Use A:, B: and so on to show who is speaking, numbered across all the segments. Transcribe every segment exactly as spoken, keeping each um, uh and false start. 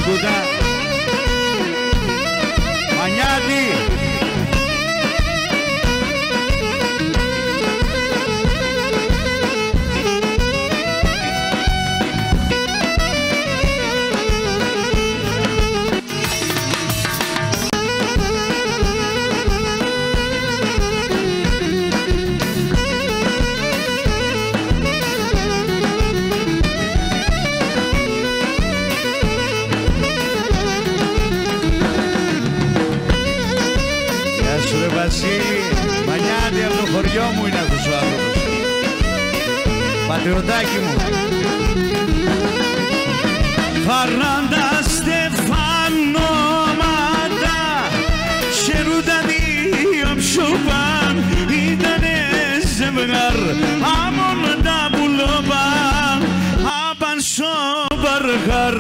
A: Σκούτα. Μανιάτη. Μανιάτη, από το χωριό μου είναι αυτός ο άνθρωπος. Πατριωτάκι μου. Φαράντα στεφανώματα χαιρούντα δύο ψουπάν ήτανε ζευγάρ άμον τα πουλόπαν άπαν σοπαρχάρ.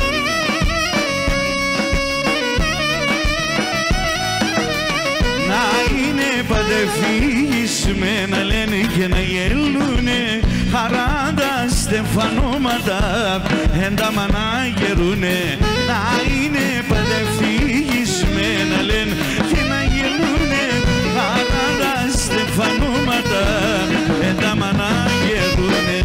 A: Παντεφυγισμένα λένε και να γελούνε χαράντα στεφανώματα ένταμα να γερούνε. Να είναι παντεφυγισμένα λένε και να γελούνε χαράντα στεφανώματα ένταμα να γερούνε.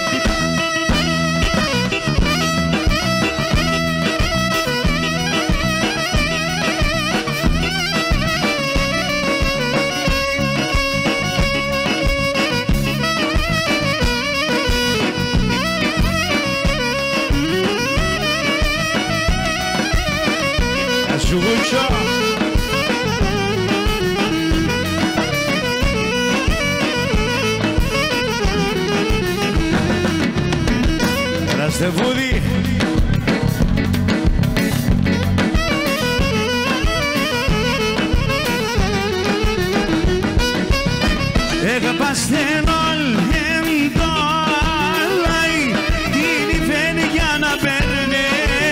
A: Σουγούτσο. Ραστεβούδι. Εγαπάστεν όλεν το αλάι την υφαίνει για να παίρνε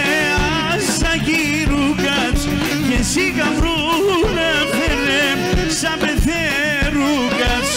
A: ασακυρούκατς και σιγά βρούνα φέρε σαν πεθερούκατς.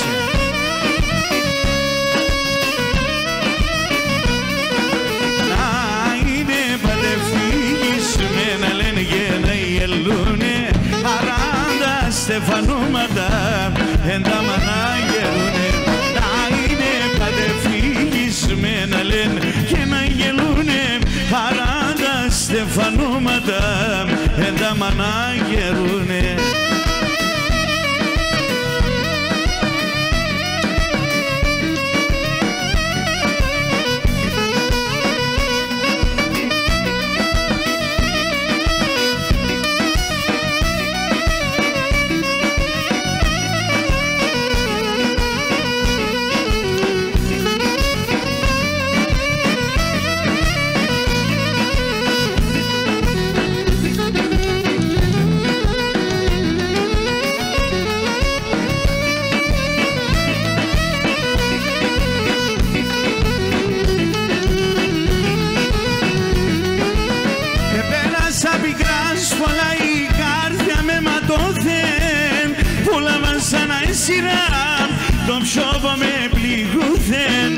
A: Να είναι παντεφυγισμένα λένε και να γελούνε αράντα στεφανώματα ένταμα να γελούνε. Να είναι παντεφυγισμένα λένε και να γελούνε αράντα στεφανώματα ένταμα να γερούνε. Τον ψόβο με πληγούθεν.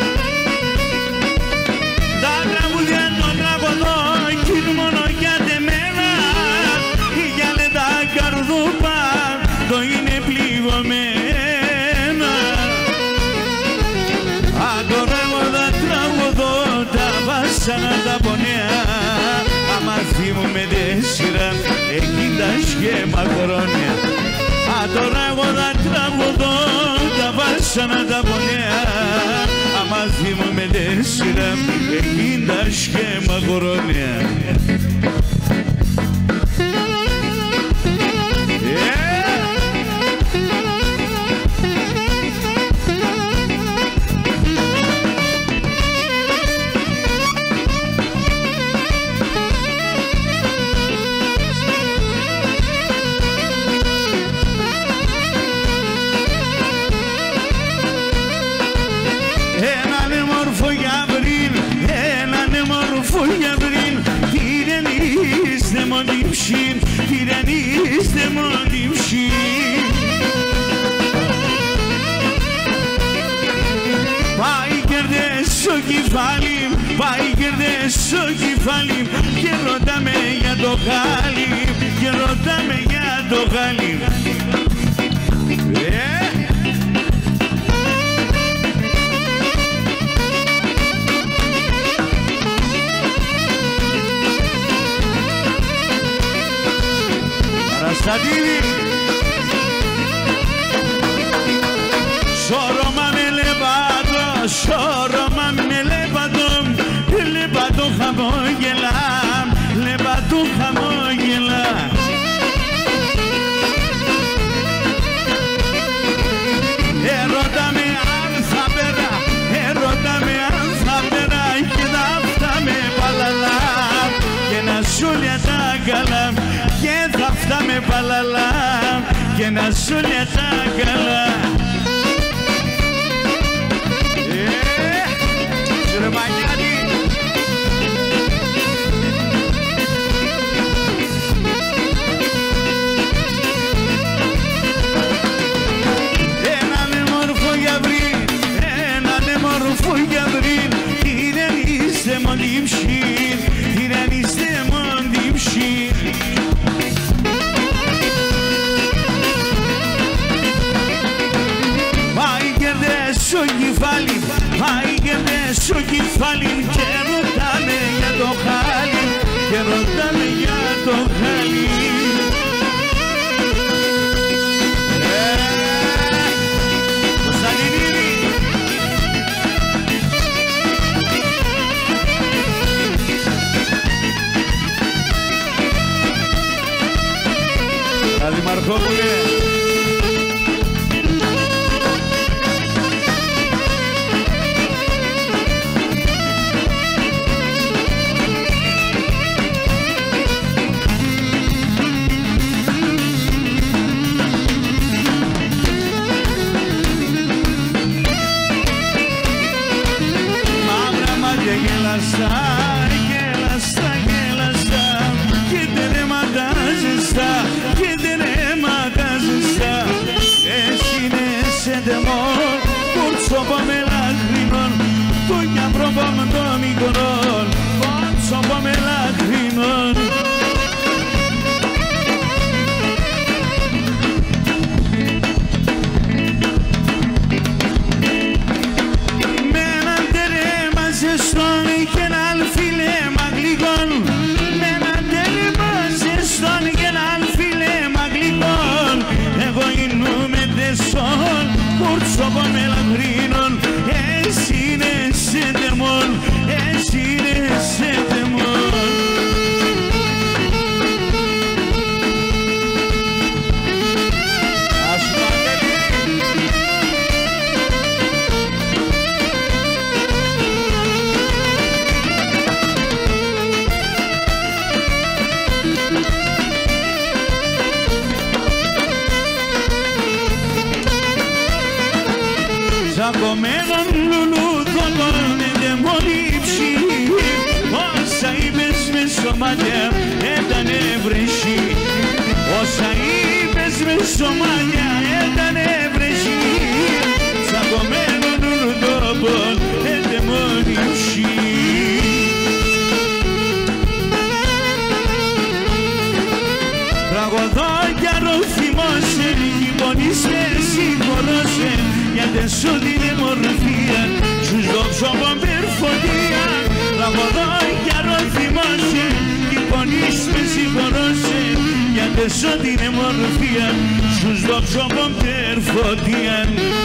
A: Τα τραγούδια των τραγωδών κι μόνο για τεμένα για λέντα καρδούπα το είναι πληγωμένα. Αν τώρα εγώ τα τραγωδώ τα βάσανα τα πονέα άμα θυμούμε τέσσερα εκείνα σχέμα χρόνια. Αν τώρα εγώ τα τραγωδώ τα βάσανα τα πονέα άμα θυμούμε τέσσερα εκείνα σχέμα χρόνια. Τυραννίστε μόνοι ψη. Πάει κερδές στο κεφάλι πάει κερδές στο κεφάλι και ρωτάμε για το χάλι, και ρωτάμε για το χάλι. ε! Παραστατήρι Σώρωμα με λεπάτο, σώρωμα με λεπάτο, λεπάτο χαμόγελα, λεπάτο χαμόγελα. Ερώτα με αν θα πέρα, ερώτα με αν θα πέρα και να φτάμε παλαλά και να σούλια τα καλά, και θα φτάμε παλαλά και να σούλια τα καλά. Έναν μορφό γιαβρί, έναν μορφό γιαβρί, ηρενίστε μον δίμψιν, ηρενίστε μον δίμψιν. Πάει κερδές στο κεφάλι, πάει κερδές στο κεφάλι και ρωτάμε για το χάλι, και ρωτάμε για το χάλι. Δημαρχόπουλε. Μαύρα μάτια γελαστά, γελαστά, γελαστά, και τερέματα ζεστά, και τερέματα ζεστά. Εσύ είναι σε τεμόν, κουρτσόπα με λαχρινών, το γιαμπρόπα με το μικρόν, κουρτσόπα με λαχρινών. Με έναν τερέμα ζεστόν και έναν φιλέμα γλυκόν, με έναν τερέμα ζεστόν και έναν φιλέμα γλυκόν, εγώ ίνουμε τεσόν, κουρτσόπα με λαχρινών. Εσύ είναι σε τεμόν, εσύ είναι σε τεμόν. Ας παντελή. Τσακωμένον λουλούδων δεν μολύψει, όσα είπες με στο μάτια έτανε βρεσί, όσα είπες με στο μάτια έτανε βρεσί. Τσακωμένον λουλούδων δεν μολύψει. Τραγωδό κι αρωθυμώσε, γειτονείς με συγχωρώσε, γιατί σου δίνε μορφία, σου δόξω από περφωτία. Τραγωδό κι αρωθυμώσε, γειτονείς με συγχωρώσε, γιατί σου δίνε μορφία, σου δόξω από περφωτία.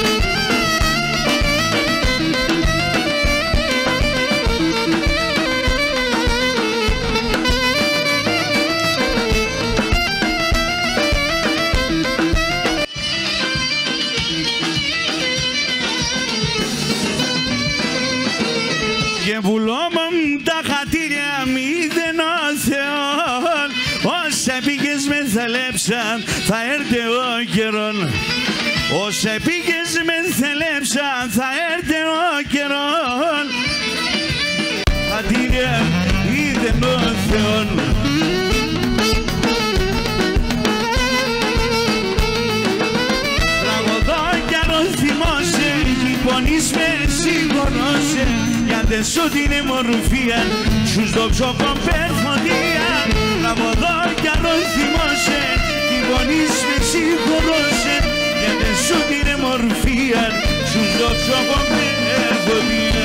A: Και βουλόμουν τα χατήρια μηδεν ο Θεόν, όσα πήγες με θελέψαν θα έρθει ο καιρόν. Όσα πήγες με θελέψαν θα έρθει ο καιρόν. Χατήρια μηδεν ο Θεόν. Τραγωδό κι αν θυμώσαι, πονείς με συγχωρώσαι, γιατί σου την μορφία σου στο ψόκο περφοντία να βοδώ κι άλλο θυμώσαι τη γονείς με συγχωρώσαι γιατί σου την μορφία σου στο ψόκο περφοντία.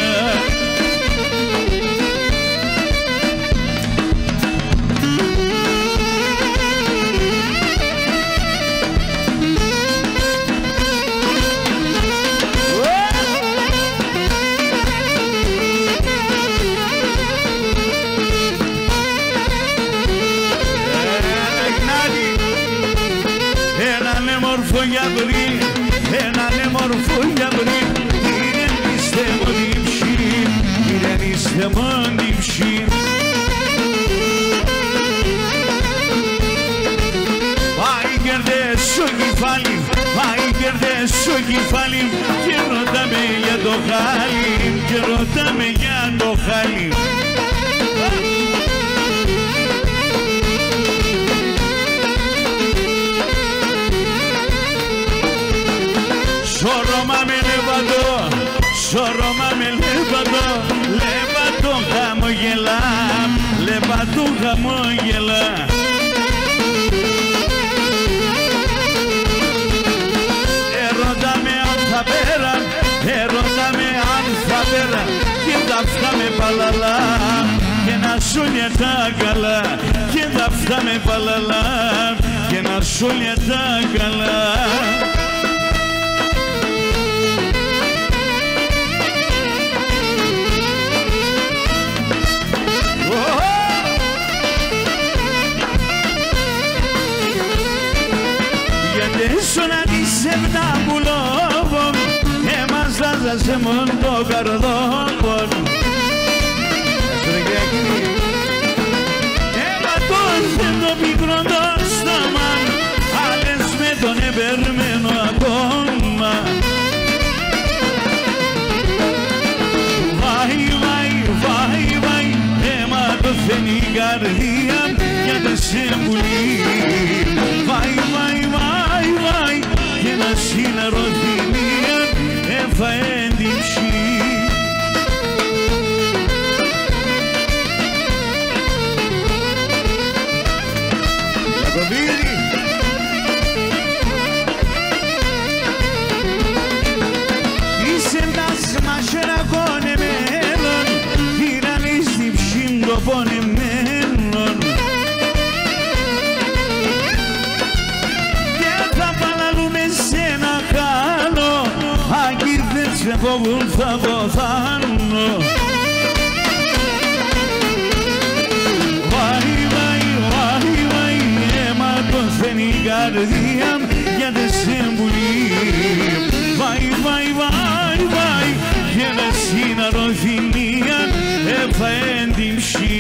A: Έναν μορφό γιαμπρί ηρεμήστε μόνιψη, ηρεμήστε μόνιψη. Πάει κερδές στο κεφάλι, πάει κερδές στο κεφάλι και ρωτάμε για το χάλι, και ρωτάμε για το χάλι. Σώρωμα με λεβαντό, σώρωμα με λεβαντό, λεβαντό χαμογελά, λεβαντό χαμογελά. Ερώτα με αν θα πέρα, ερώτα με αν θα πέρα και τα αυτά με παλαλά και να σούλια τα καλά και τα αυτά με παλαλά και να σούλια τα καλά. Έσωνα τη σεπτάμπουλόβον εμάς λάζασε μόνο το καρδόβον. Έμα τόρθε το πικρό το στόμα, άλλες με τον επερμένο ακόμα. Βάει, βάει, βάει, βάει, έμα το θέλει η καρδία για το σεμπουλί. Βάει, βάει, βάει, βάει και να συναρωθυμία έφα έντυψη. Λακοβίρι είσαι τας μαχέρα κονεμένον τυραννής διψήν το πονεμένον και θα παλαλούμε σε ένα χάλο αν δεν σε φοβούν θα ποθάνω. Βάει, βάει, βάει, βάει αίμα το θέλει η καρδία για δε σε μπουλί. Βάει, βάει, βάει, βάει και με συναρωθυμία έφα έντυψη.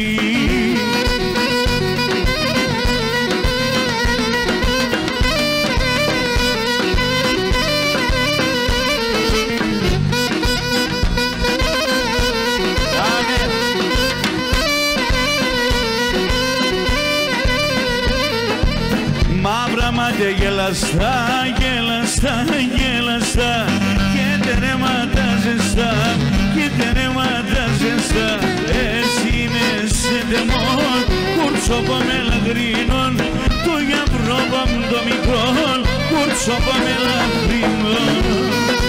A: Μαύρα μάτια γελαστά, γελαστά, γελαστά και τερέματα ζεστά, και τερέματα ζεστά. Εσύ με σε τεμόν, κουρτσόπο με λαγρίνων, το γιαμπρόβα μου το μικρόν, κουρτσόπο με λαγρίνων.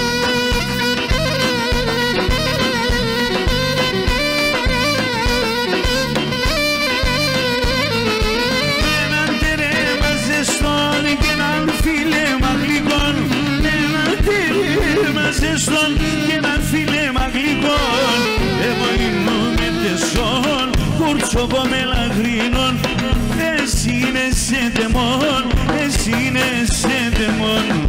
A: Ζεστόν και έναν φίλεμα γλυκόν εγώ ήμουν τεσσόν κουρτσόπο με λαγρίνων. Εσύ είναι σε τεμόν, εσύ είναι σε τεμόν.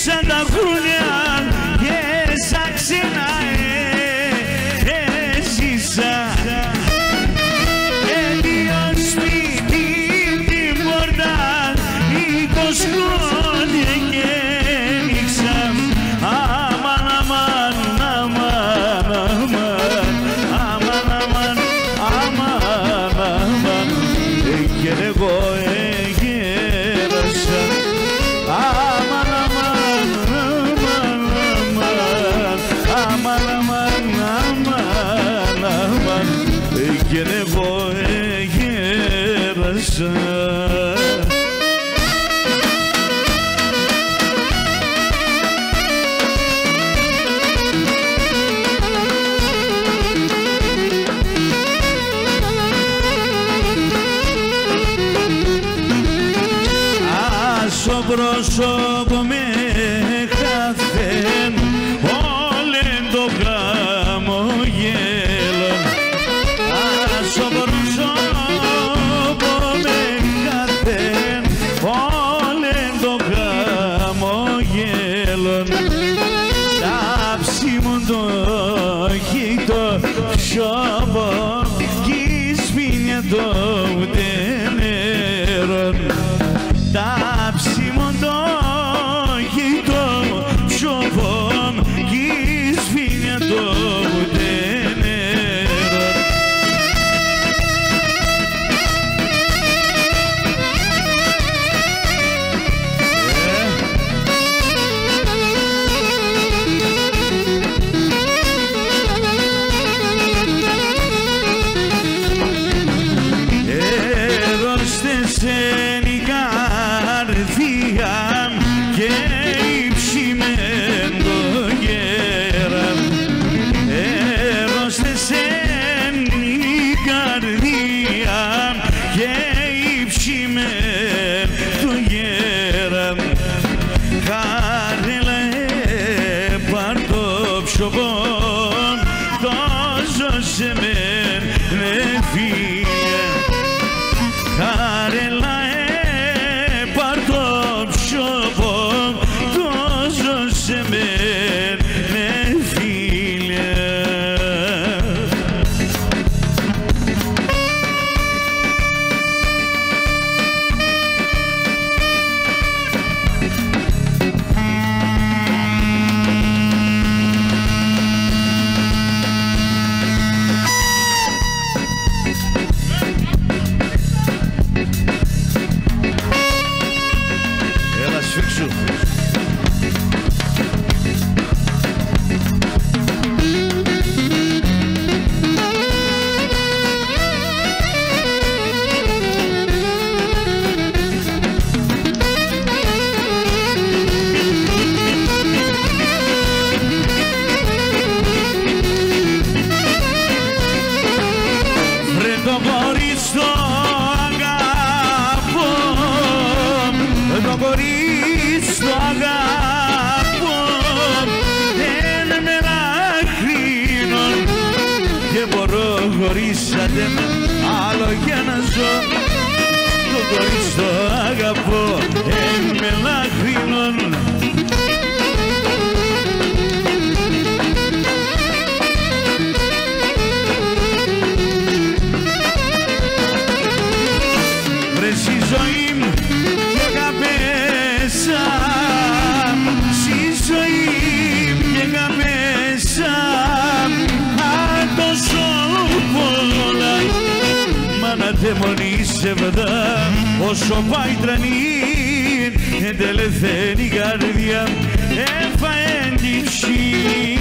A: Γύρισαν τα χρόνια και σαν ξένα έζησα. Έδιο σπίτι την πόρτα είκοσι χρόνια και άνοιξα. Αμάν, αμάν, αμάν, αμάν, αμάν, αμάν, αμάν, αμάν, και εγώ εγέρασα. Αμάν, αμάν, αμάν, αμάν, αμάν, αμάν, αμάν, και εγώ εγέρασα. Στο πρόσωπο με χαθέν όλεν το χαμογέλο. Στο πρόσωπο με χαθέν όλεν το χαμογέλο. Τάψη μου το χειτό σώπο κι σβήνια το ούτε νερό. Τάψη μου το χειτό σώπο κι σβήνια το ούτε νερό. Έδωστεσεν η καρδία και υψημέν το γέραν. Έδωστεσεν η καρδία και υψημέν το γέραν. Χαρέλα έπαρ το ψωμόν τόσο σε μεν ναι φίλε. Χαρέλα έπαρ το ψωμόν τόσο σε μεν ναι φίλε. Έλα σφίξου. Βρε το κορίτσι το αγαπώ, το κορίτσι το αγαπώ, δεν με λαχρύνω και μπορώ χωρίς αντένα άλλο για να ζω. Το κορίτσι το αγαπώ, δεν με λαχρύνω. Στη ζωή μου και καπέσα, στη ζωή μου και καπέσα, αν τόσο πολλά, μα να δαιμονίσευτα όσο πάει τρανήν, εν τελεθαίνει η καρδιά έφαεν την ψυχή.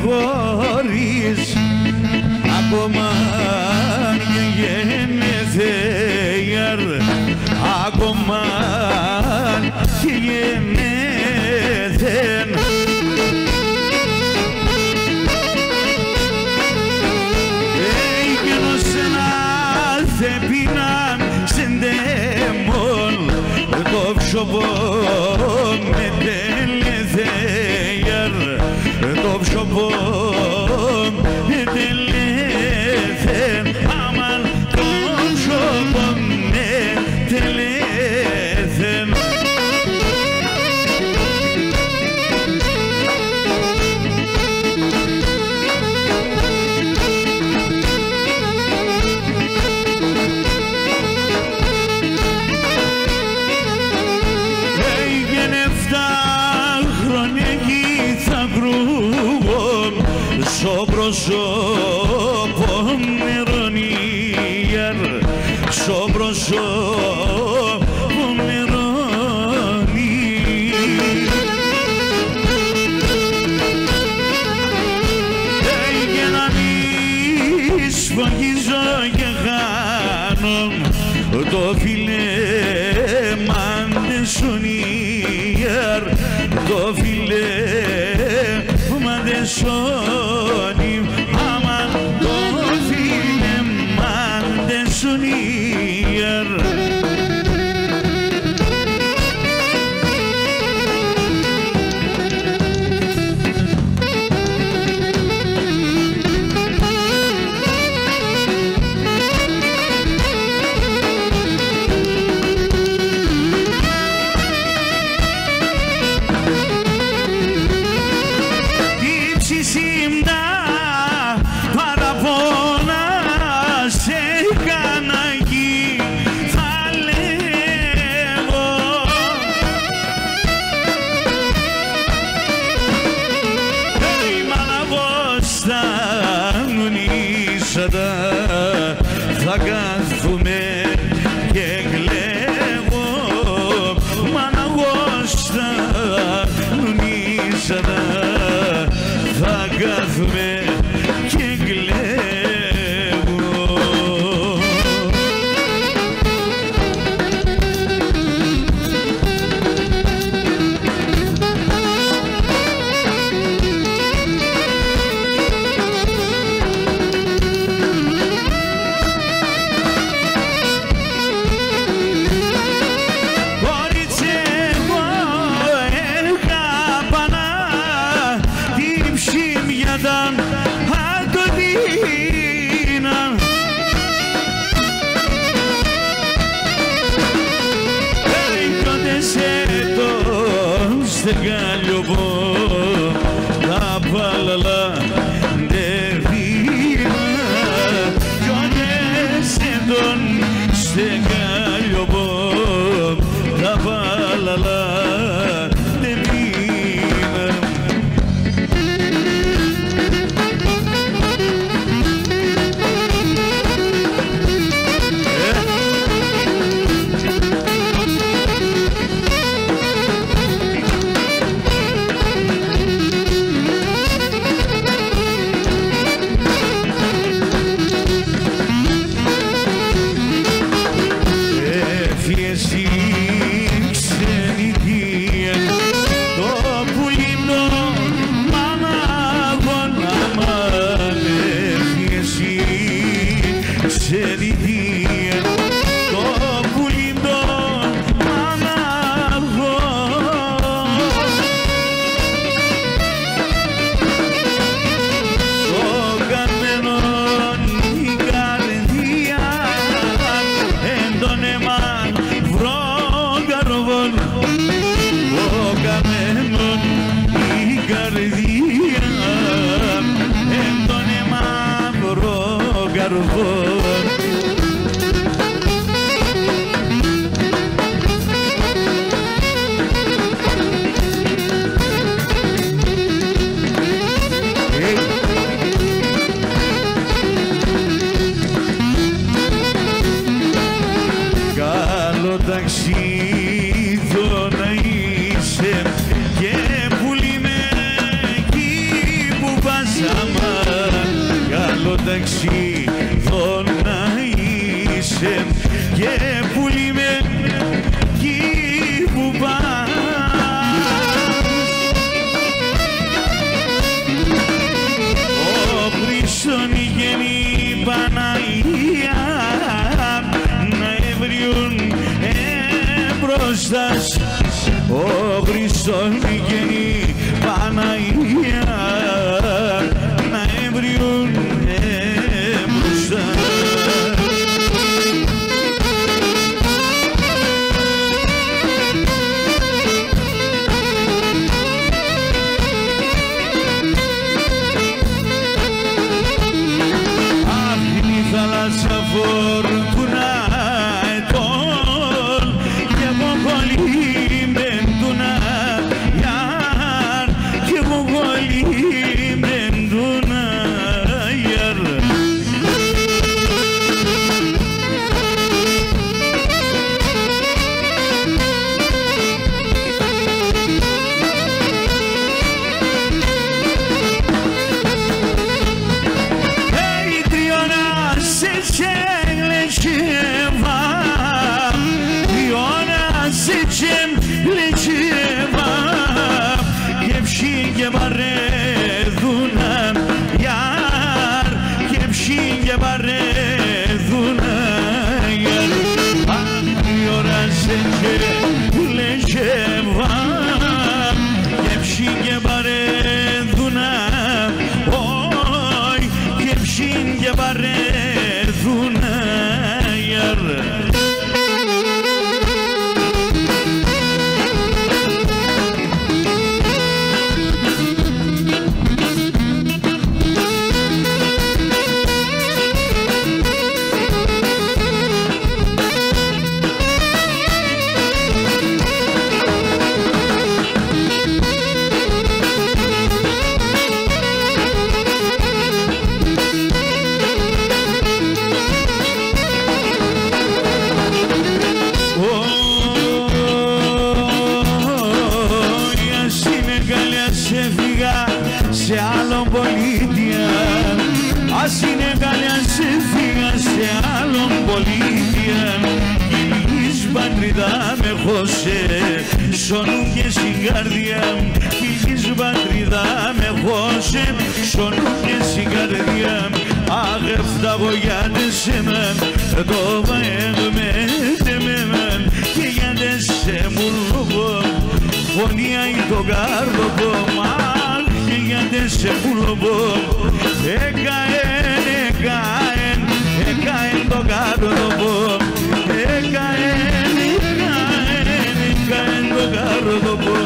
A: χωρίς ακόμα και γενεθέιαρ, ακόμα και γενεθέν. Έγινος ένα θεπίναν συντέμον, το ψωπό με τελεθέιαρ, το ψωπό με τελεθέν, αμάν το ψωπό με τελεθέν. Στο πρόσωπο μερονίαρ, στο πρόσωπο μερονί. Και να μη σφογγίζω και χάνω το φιλέμα ντεσονίαρ, το φιλέμα ντεσονί. Αμάν το φιλέμα ντεσονίαρ. Θα κάθουμε και κλαίγω, μα να εγώ στα νουνίσανα. Θα κάθουμε και κλαίγω. Στεγάλιοπο τα παλαλά ντερίνα, κι όνες τον στεγάλιοπο τα παλαλά ντερίνα. μεταξύ των να είσαι και πουλί με εκεί που πας. Ο Χριστόν γέννη Παναγία να έβριουν εμπρόστας. Ο Χριστόν γέννη Παναγία να έβριουν εμπρόστας. Fortuna etol και μογολή μεντούνα γιαρ και μογολή μεντούνα γιαρ. Hey, Triona, se Λετσέβα, Ιωάννα Σιτσέμ Λετσέβα, γεύση και παρέδουνα, γιαρ, γεύση και παρέδουνα, γιαρ. Ιωάννα Σιτσέμ Λετσέβα, γεύση και παρέδουνα, όι, γεύση και παρέδουνα. Σε άλλον πολίτια, ας είναι καλιά σε φύγα σε άλλον πολίτια. Γυλής πατρίδα με χώσε, σωνού και στην καρδιά. Γυλής πατρίδα με χώσε, σωνού και στην καρδιά. Αγεφτά βογιάτες σε μεν, το βαέγμε τεμέμεν και γιάτες σε μουρλουπο, φωνία ή το καρδοπο. Γιατί σε πουλοπώ, εκαέν, εκαέν, εκαέν το καρδοπώ, εκαέν, εκαέν, εκαέν το καρδοπώ.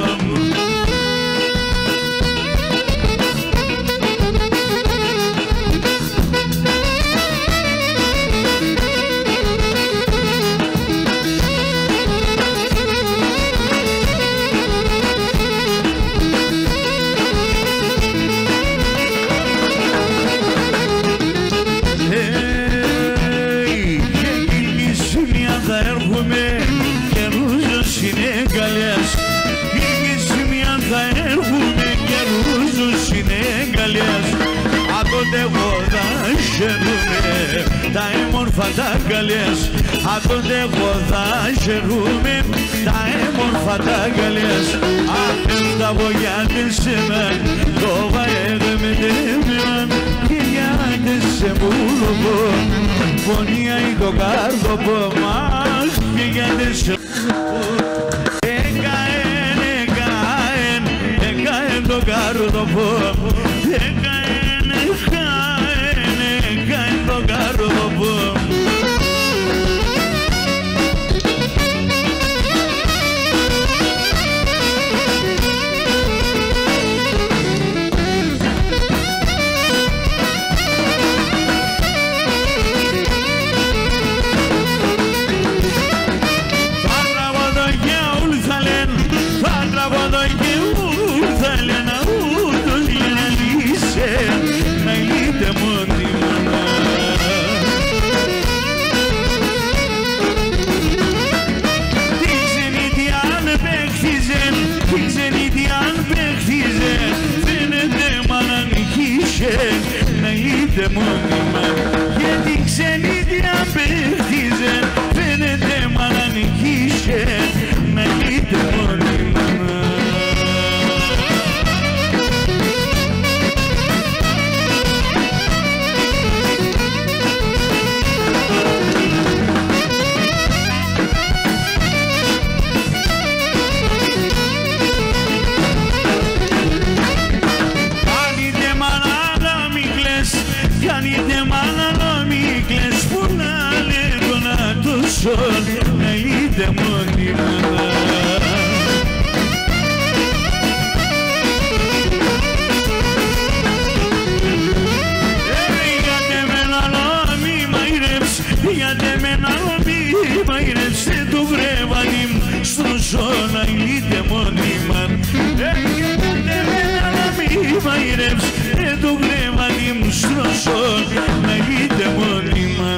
A: Άκονται εγώ θα χαιρούμε τα έμορφα τα καλές. Άκονται εγώ θα χαιρούμε τα έμορφα τα καλές. Αχ, τα βογιάτες σε μεν, το βαέδε τέμεν και γιάτες σε μουλοπώ, φωνία ή το καρδοπώ. Αχ, και γιάτες σε μουλοπώ, εκαέν, εκαέν, εκαέν το καρδοπώ, εκαέν, εκαέν, εκαέν το καρδοπώ. Θα τραβώ το και ούλθα λένε ούτως για να λύσε μόνιμα, γιατί ξενίδια παίχτιζε, φαίνεται μ' να νικήσε, να είτε μόνιμα. Να είτε μόνιμα. Γιατί με ένα μη μαϊρεύς, γιατί με ένα μη μαϊρεύς, δεν το βρέβαλι μου στο ζώο να είτε μόνιμα. Γιατί με ένα μη μαϊρεύς, δεν το βρέβαλι μου στο ζώο να είτε μόνιμα.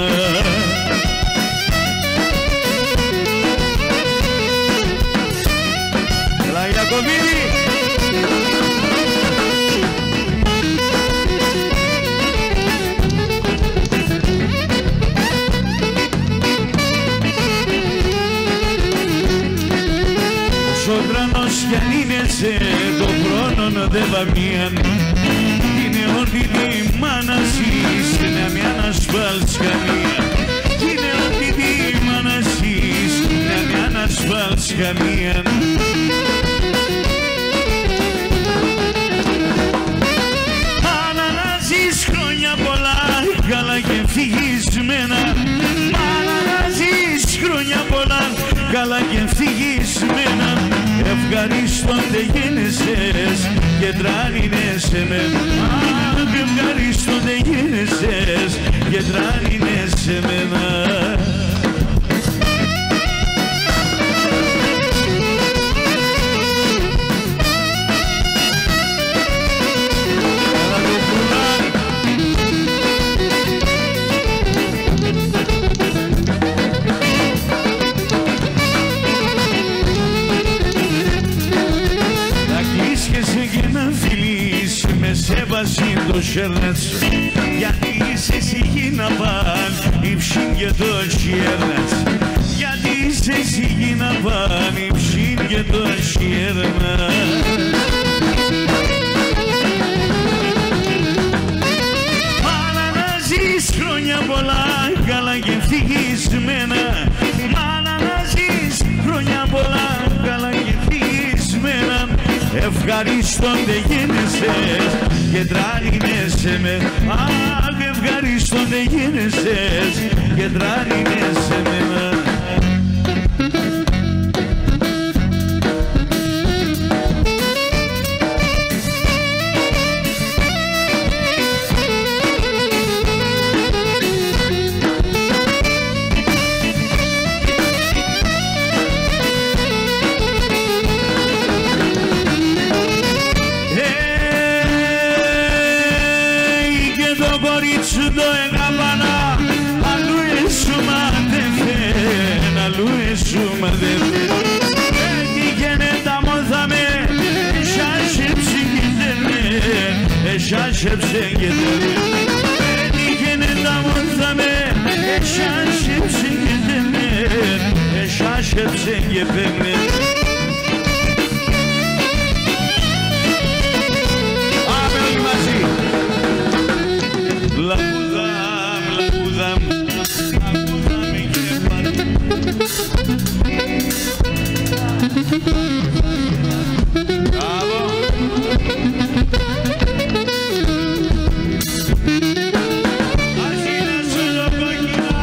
A: Κοβίδη! Ο τρανός κι αν είναι σε το χρόνο δε βαμίαν, είναι ό,τι τη μάνα ζεις, να μην ανασφάλεις καμία. Είναι ό,τι τη μάνα ζεις, να μην ανασφάλεις καμία. Καλά και ευτυχισμένα, μάνα να ζεις χρόνια πολλά, καλά και ευτυχισμένα. Ευχαριστώνται γίνεσες και τράνινες εμένα. Ευχαριστώνται γίνεσες και τράνινες εμένα. Σέβασαι το σέρνετς, γιατί είσαι εσύ να παν υψήν και το σέρνετς. Γιατί είσαι εσύ να παν υψήν και το σέρνετς. Μάνα να ζεις χρόνια πολλά, καλά και ευτυχισμένα. Μάνα να ζεις χρόνια πολλά, καλά και ευτυχισμένα. Ευχαριστώνται γίνεσες και τράνινες εμένα. Αχ, ευχαριστώνται γίνεσες και τράνινες εμένα. Το εγάπανα, αλλού έσουμα δεν φέρν, αλλού έσουμα δεν φέρν. Έτυχαινε τα μόθαμε, εσάσεψε και τέλε, εσάσεψε και τέλε. Έτυχαινε τα μόθαμε, εσάσεψε και τέλε, εσάσεψε και τέλε. Πάμε όλοι μαζί. Λαγουδάμ, λαγουδάμ, λαγουδάμ και πάλι. Μπράβο. Άρχινα σου το κόκκινα,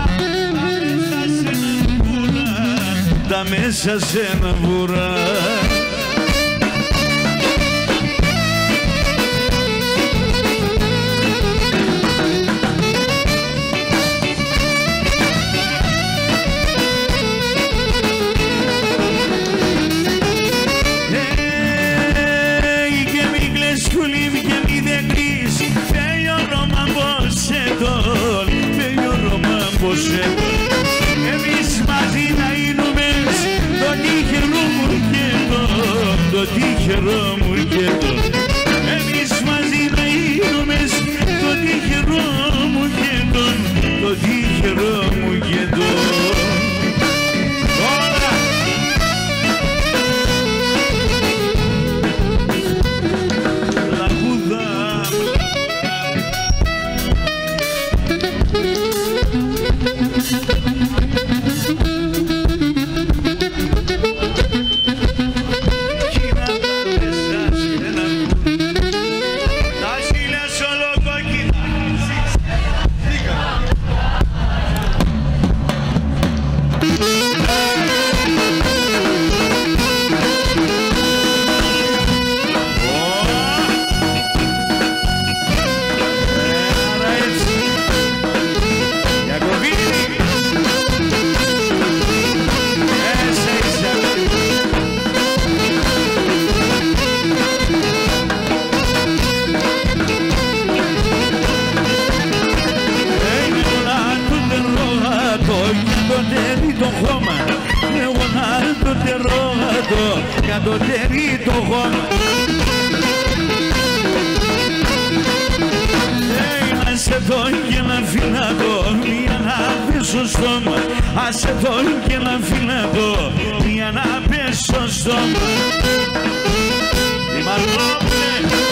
A: τα μέσα σε ένα βουρά. Εμείς μαζί ναείνουμε το τύχερο μου και το, το τύχερο μου και το. Εμείς μαζί ναείνουμε το τύχερο το τέρι το χώμα. Άσε το και να φυλακώ, μία να πέσω στόμα. Άσε το και να φυλακώ, μία να πέσω στόμα. Η Μαρκόπουλε.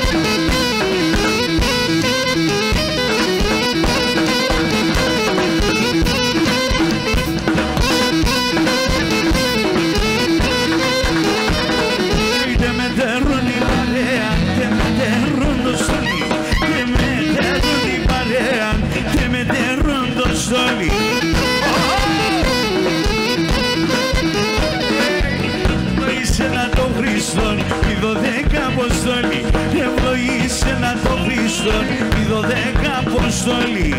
A: Είτε με τέρουν η παρέα, είτε με τέρουν το στολί. Είτε με τέρουν η παρέα, είτε με τέρουν το στολί. Ευλογήσενα το Χριστόν, η δωδέκα αποστολή. Ευλογήσενα το Χριστόν, η δωδέκα αποστολή.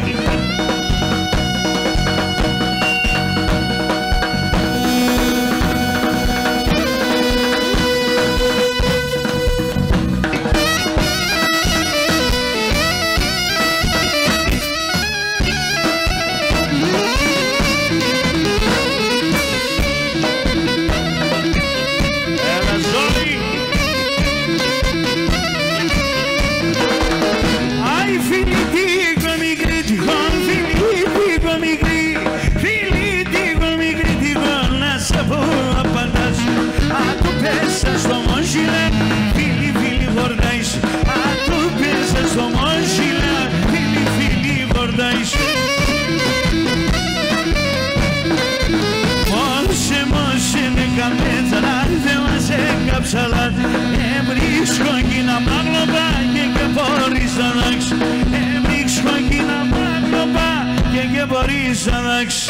A: Έβρισκω εκείνα μάγλωπα και και μπορείς να δάξεις. Έβρισκω εκείνα μάγλωπα και και μπορείς να δάξεις.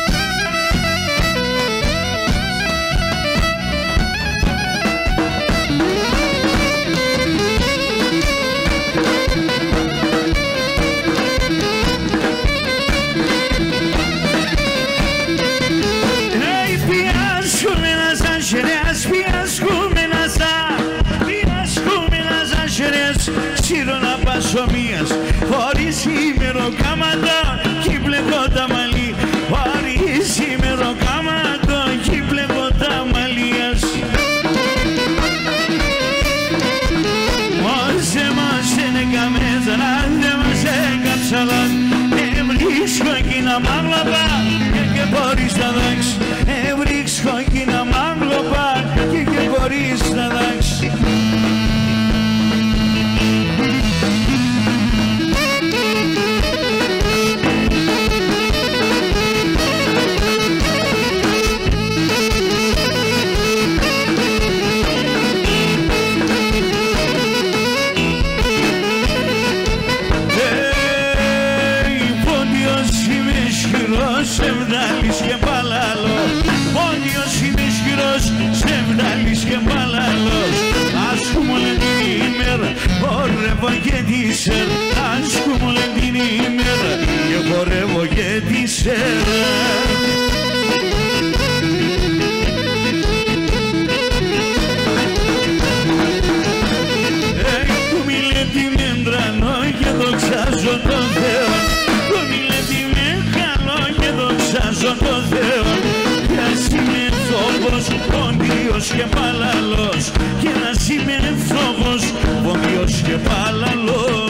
A: Σύρονα πασομίας, χωρίς ημεροκάματο κι πλεκώ τα μαλλί. Χωρίς ημεροκάματο κι πλεκώ τα μαλλίας. Μόσε μόσε είναι καμέτρα, δε μας έκαψαλαν. Έβρισκω εκείνα μάγλωπα και και μπορείς να δάξεις. Έβρισκω εκείνα μάγλωπα και και μπορείς να δάξεις. Σεβδάλης και μπαλαλός, μόνιος είμαι ισχυρός, σεβδάλης και μπαλαλός. Άσχομαι όλη την ημέρα, χορεύω και τη σέρα. Άσχομαι όλη την ημέρα και χορεύω και τη σέρα. Του μιλέ την έντρανο και δοξάζω τον Θεό. Του μιλέ την καλό και δοξάζω τον Θεό. Και ας είμαι φτωχός, πόντιος και παλαλός. Και να είμαι φτωχός, πόντιος και παλαλός.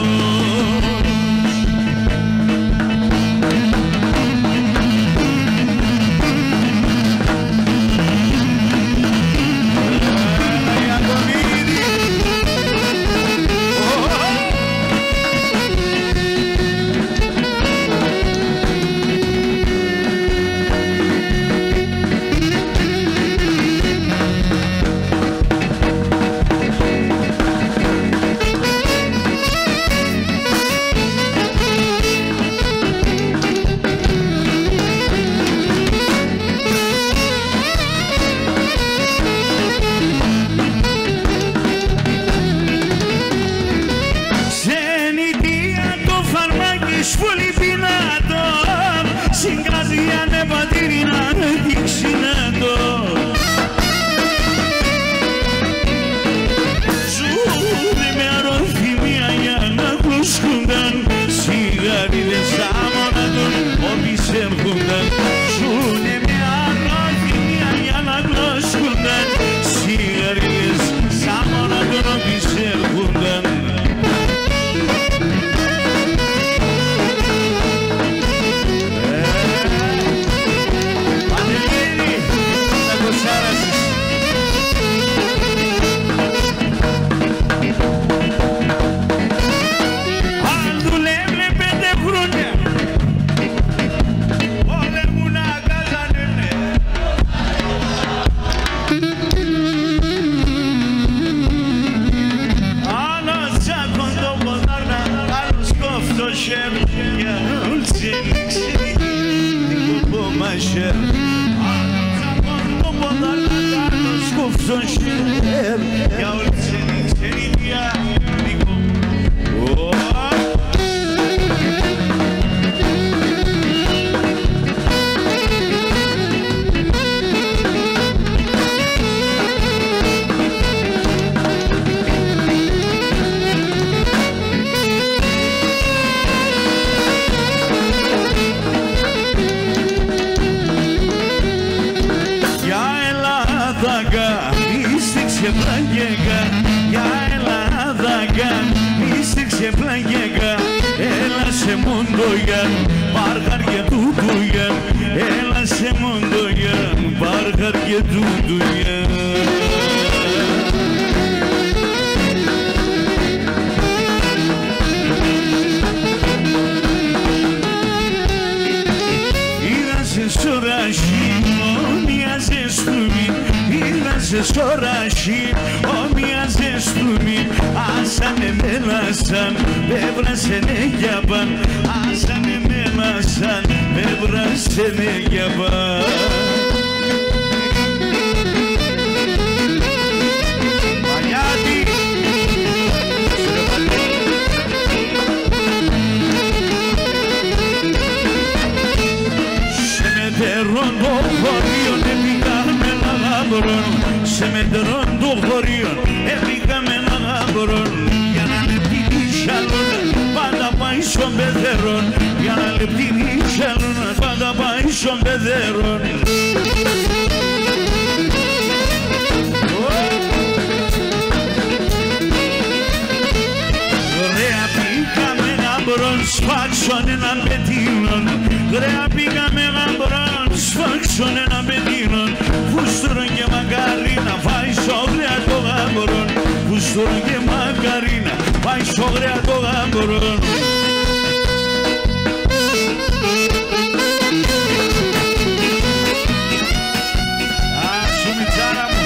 A: χέρ το ποδάρ να κάνω σκούφτο χέρ για όλη ξένη ξενίδια για Ελλάδαγκα, μίστηξε πλαγέγκα, έλα σε μοντογιάν, μπάρχαρ και τούτουγιάν, έλα σε μοντογιάν, μπάρχαρ και τούτουγιάν. Είδασες ορაში, μοιάζες του μη, είδασες ορაში, ομοιάζες του μη, άσαν εμένα σαν, πέβρασενε για παν, άσαν εμένα σαν, πέβρασενε για παν. Σε μετρών του χωρίων έπρηκαμε ένα γάμπρον για να λεπτύνει σαλόν πάντα πάει στον πεδερόν για να λεπτύνει σαλόν πάντα πάει στον πεδερόν. Ωραία πήγαμε γάμπρον σφάξον έναν πετίνον, ωραία πήγαμε γάμπρον σφάξον έναν πετίνον, φούστρον και μακαρίνα πάει σόγρια το γάμπρον, φούστρον και μακαρίνα πάει σόγρια το γάμπρον. Άσου μητσάρα μου.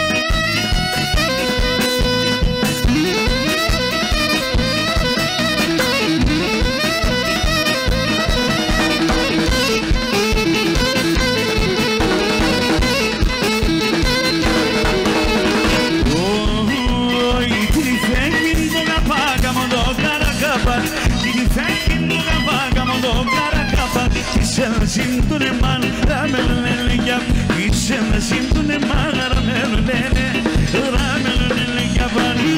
A: Σύντονε μαν, ραμελene για πίσενα σύντονε μαν, ραμελene, ραμελene για βανί.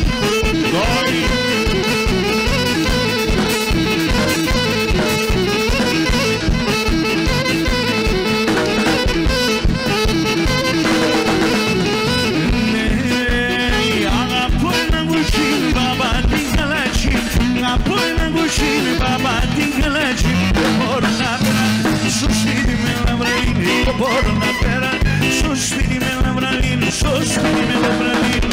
A: Αγαπώ ένα γουσίνι, μπαμπά την καλάτσι, αγαπώ ένα γουσίνι, μπαμπά την καλάτσι, μπορώ να στο σπίτι με λαβραλίνη, μπορώ να πέρα. Στο σπίτι με λαβραλίνη, στο σπίτι με λαβραλίνη.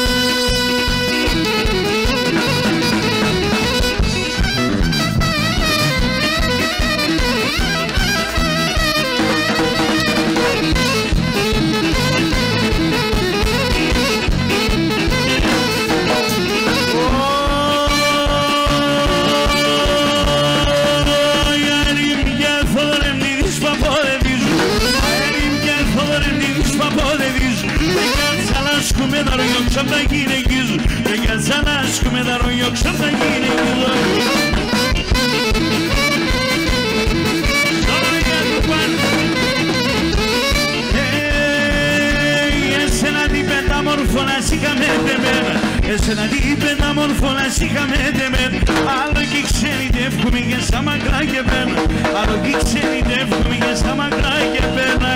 A: Με τα ρογιόξα τα γυναικίζω, και για τσαλάσκω με τα ρογιόξα τα γυναικίζω. Τώρα για το πάνω. Εσένα την πεντάμορφο να σήκαμε δεμένα, εσένα την πεντάμορφο να σήκαμε δεμένα. Άλλο κι ξενιτεύκουμε για στα μακρά και πένα, άλλο κι ξενιτεύκουμε για στα μακρά και πένα.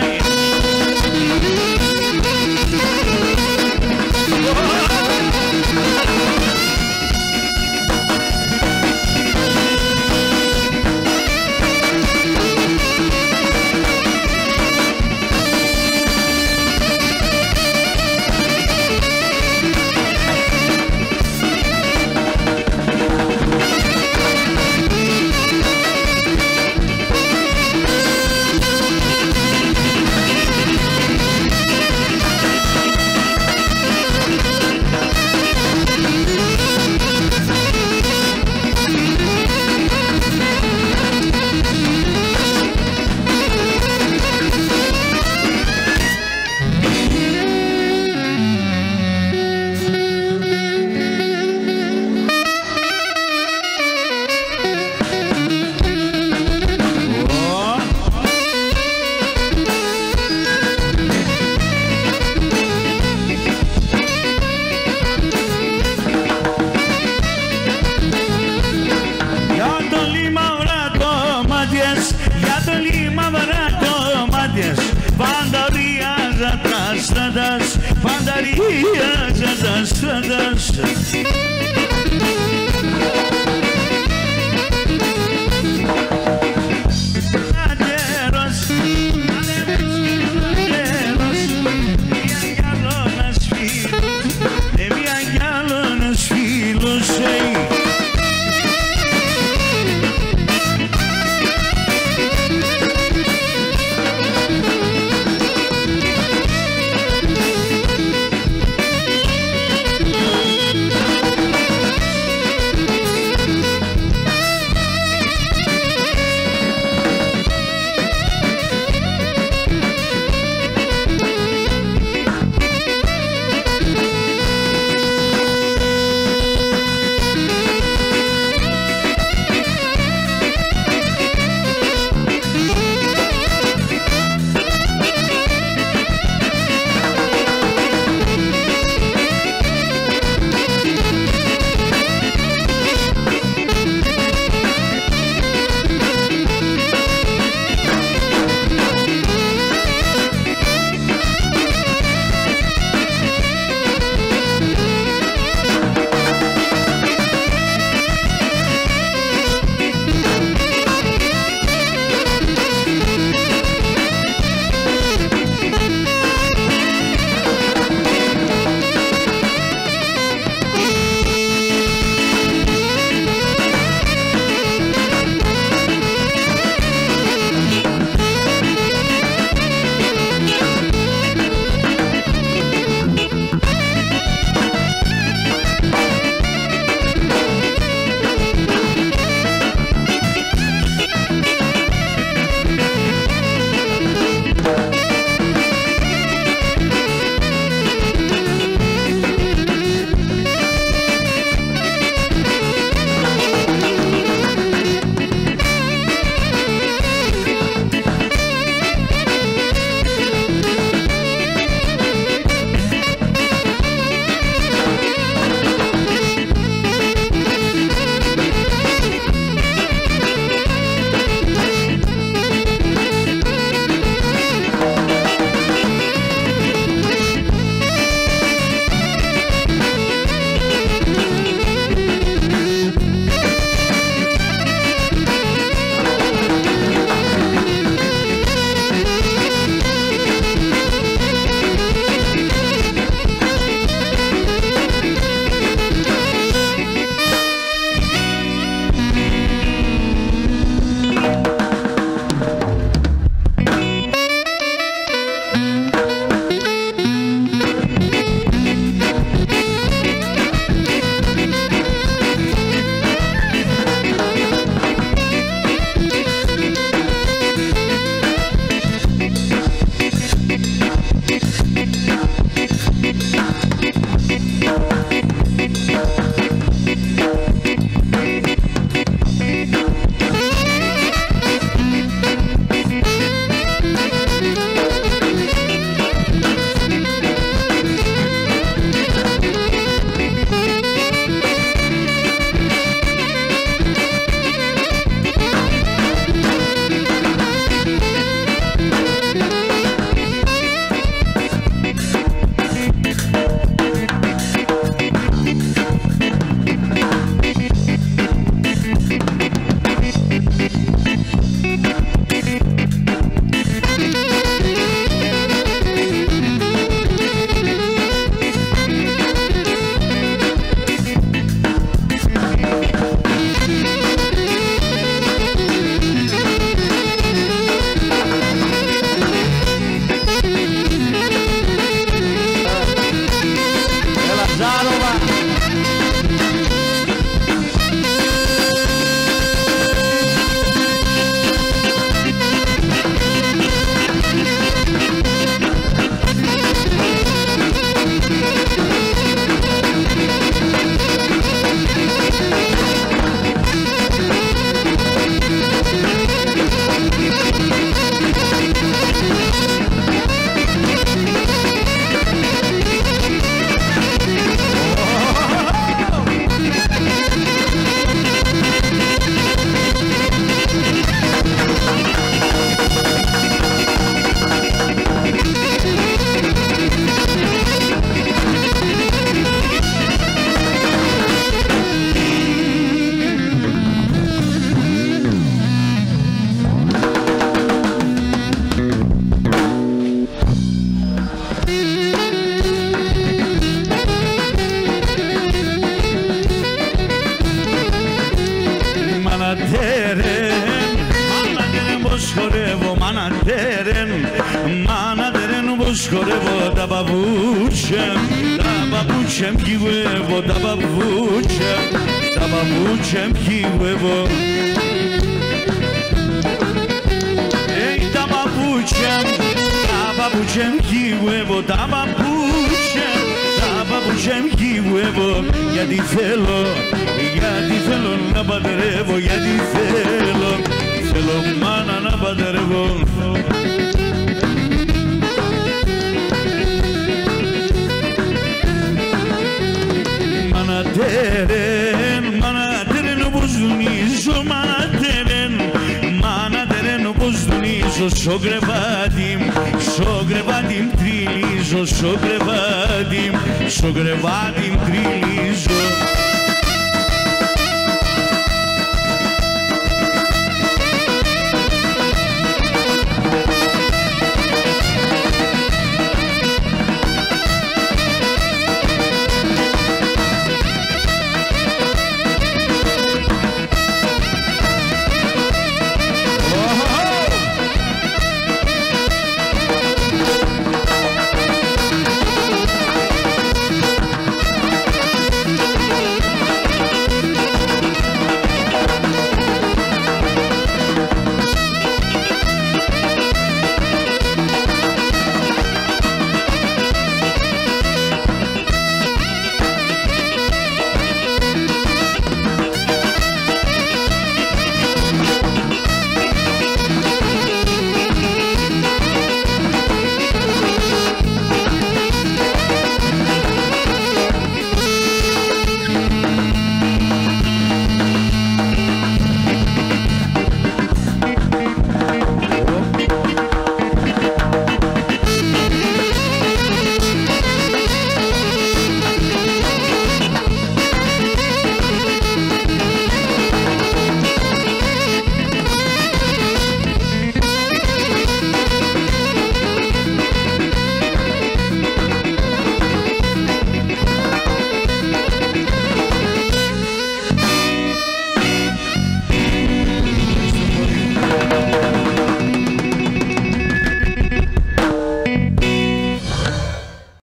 A: Μαρία τα στρατάσα Αγέρος, αγέρος Μια κι άλλο ένας φίλος Μια κι άλλο ένας φίλος τερεν, μάνα τερεν πως χορεύω, μάνα τερεν, μάνα τερεν πως χορεύω τα παπούτσια, τα παπούτσια μπιουεύω, τα παπούτσια, τα παπούτσια μπιουεύω. Τα παπούτσια, τα παπούτσια μπιουεύω, τα παπούτσια, τα παπούτσια μπιουεύω, γιατί θέλω, γιατί θέλω να παντρεύω, γιατί θέλω, θέλω μάνα να παντρεύω. Μάνα τερεν, μάνα τερεν όπως δουνίζω, μάνα τερεν, μάνα τερεν όπως δουνίζω, στο κρεβάτι, στο κρεβάτι τριλίζω, στο κρεβάτι, στο κρεβάτι τριλίζω.